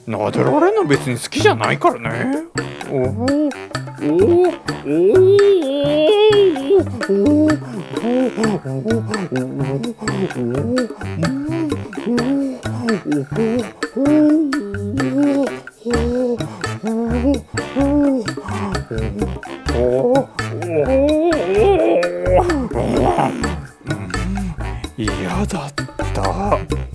撫でられるの別に好きじゃないからね。おおお嫌だった。